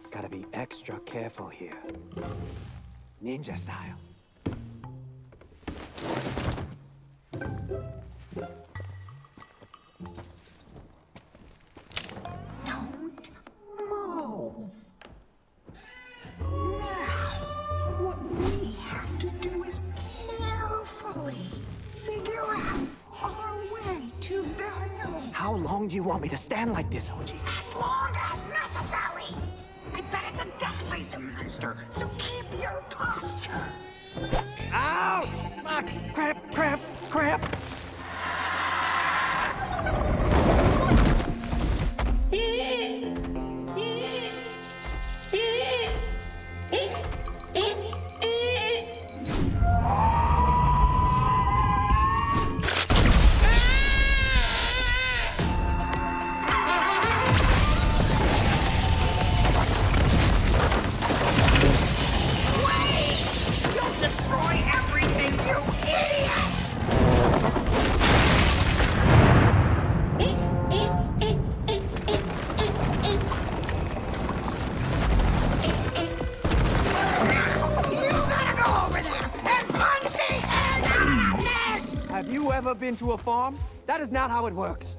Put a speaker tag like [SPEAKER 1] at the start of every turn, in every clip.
[SPEAKER 1] Gotta be extra careful here. Ninja style.
[SPEAKER 2] Don't move. Now, what we have to do is carefully figure out our way to Daniel.
[SPEAKER 1] How long do you want me to stand like this, Hoji?
[SPEAKER 2] As long as necessary. I bet it's a death-laser monster, so keep your posture.
[SPEAKER 1] Ouch! Fuck! Crap! Crap! Crap!
[SPEAKER 2] You'll destroy everything, you idiot! You gotta go over there and punch the head out of it!
[SPEAKER 1] Have you ever been to a farm? That is not how it works.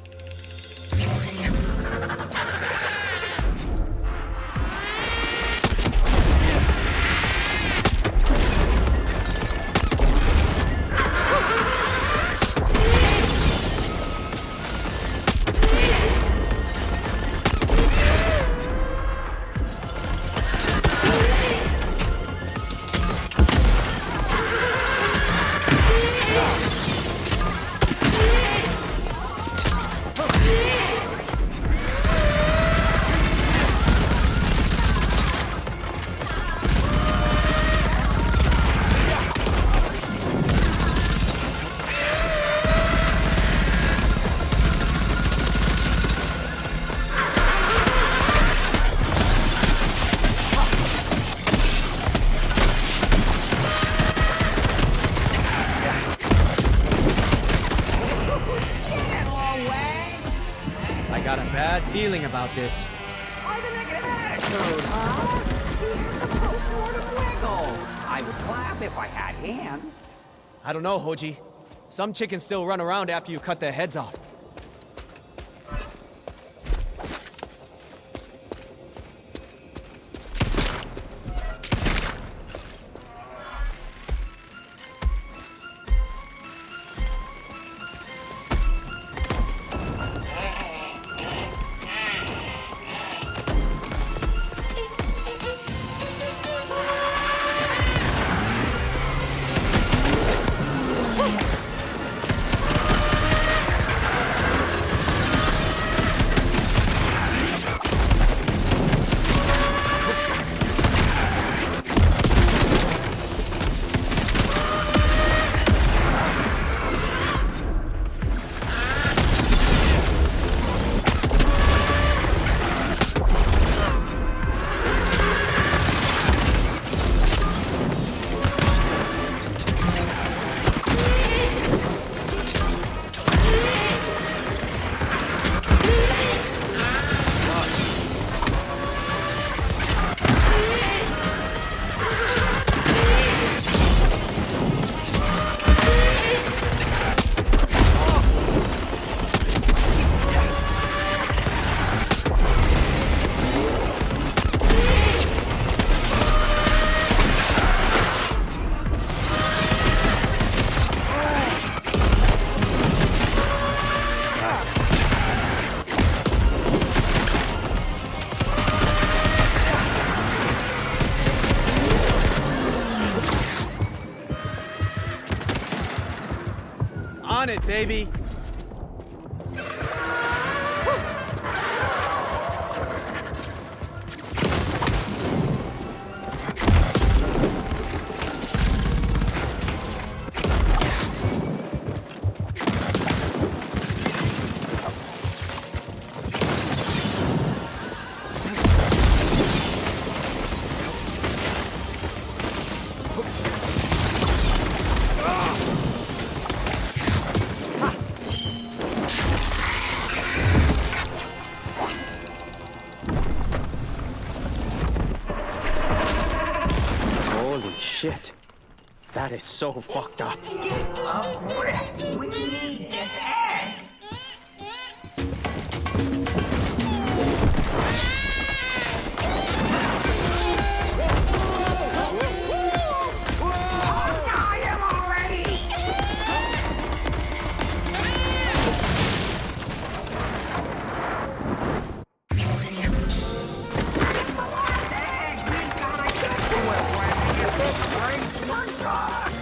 [SPEAKER 3] I got a bad feeling about this.
[SPEAKER 2] Why the negative attitude, huh? He has the post-mortem wiggles. I would clap if I had hands.
[SPEAKER 3] I don't know, Hoji. Some chickens still run around after you cut their heads off. On it, baby!
[SPEAKER 1] Shit. That is so fucked up.
[SPEAKER 2] Get a grip. We need this egg. I'll die him already. It's the last egg. We gotta get to it when it breaks one time.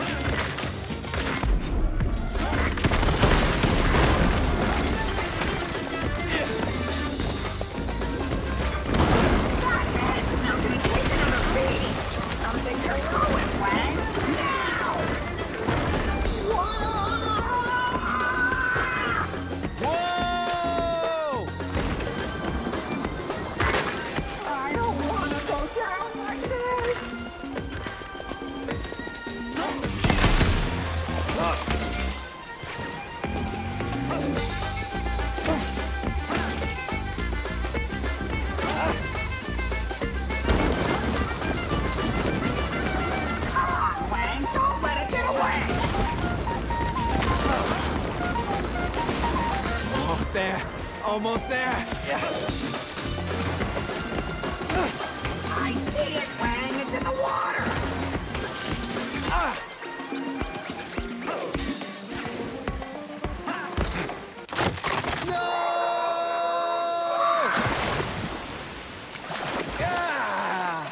[SPEAKER 2] That egg's not gonna take another beat. Something to throw it, Wang. Now! Whoa!
[SPEAKER 3] Whoa!
[SPEAKER 2] I don't want to go down like this. Come on, Wang. Don't let it get away.
[SPEAKER 3] Almost there. Almost there. Yeah.
[SPEAKER 2] I see it, Wang. It's in the water.
[SPEAKER 3] Ah! No! Ah!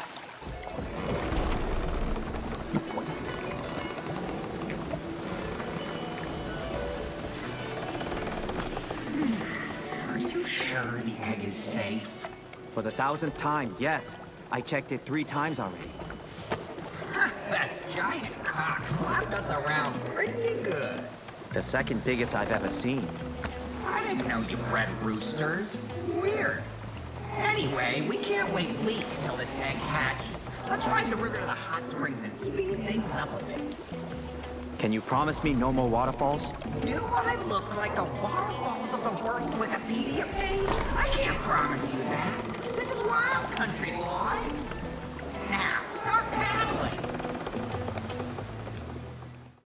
[SPEAKER 2] Are you sure the egg is safe?
[SPEAKER 1] For the 1000th time, yes. I checked it 3 times already.
[SPEAKER 2] That giant cock slapped us around pretty good.
[SPEAKER 1] The second biggest I've ever seen.
[SPEAKER 2] I didn't know you bred roosters. Weird. Anyway, we can't wait weeks till this egg hatches. Let's ride the river to the hot springs and speed things up a bit.
[SPEAKER 1] Can you promise me no more waterfalls?
[SPEAKER 2] Do I look like a Waterfalls of the World Wikipedia page? I can't promise you that. This is wild country, boy.